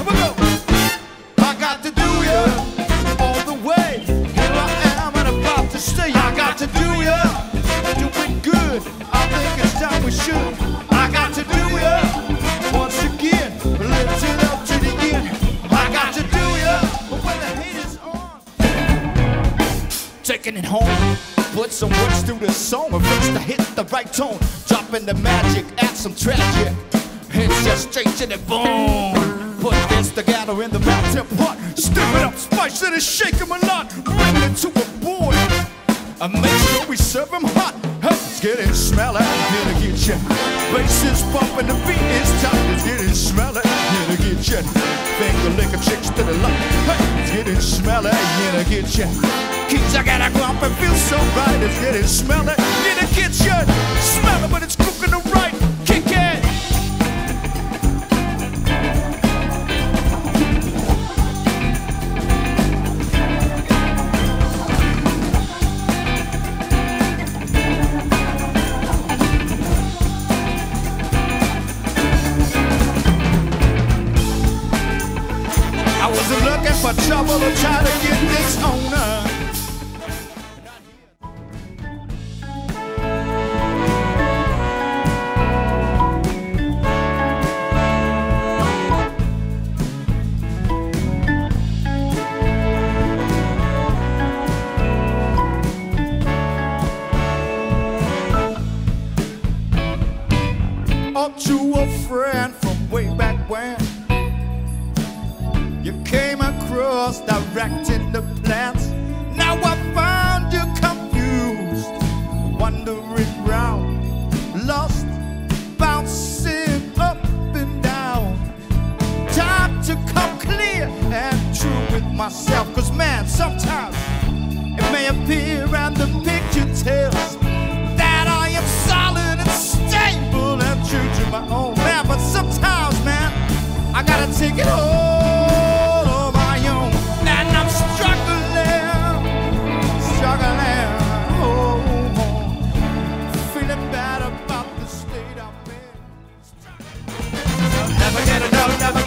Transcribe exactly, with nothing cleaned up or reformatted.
we go. I got to do ya all the way. Here I am and about to stay. I got to do ya, doing good. I think it's time we should. I got to do ya once again. Lift it up to the end. I got to do ya, but when the heat is on, taking it home. Put some words through the song and fix to hit the right tone. Dropping the magic, add some tragic. Hits just straight to the bone. Put this together in the mountain pot. Stir it up, spice it and shake 'em a lot. Bring it to a boil and make sure we serve 'em hot. Hey, it's getting smelly in the kitchen. Bass is pumping, the beat is tight. It's getting smelly in the kitchen. Finger licking chicks to the left. Hey, it's getting smelly in the kitchen. Keys, I gotta go up and feel so right. It's getting smelly in the kitchen. Smell it, but it's cooking the right. Kick it. I wasn't looking for trouble to try to get this owner. Up to a friend from way back when you came across directing the plans. Now I found you confused, wandering round, lost, bouncing up and down. Time to come clear and true with myself. Cause man, sometimes it may appear and the picture tells that I am solid and stable and true to my own man. But sometimes, man, I gotta take it all on my own. And I'm struggling, struggling, oh, feeling bad about the state I'm in. Never get enough, never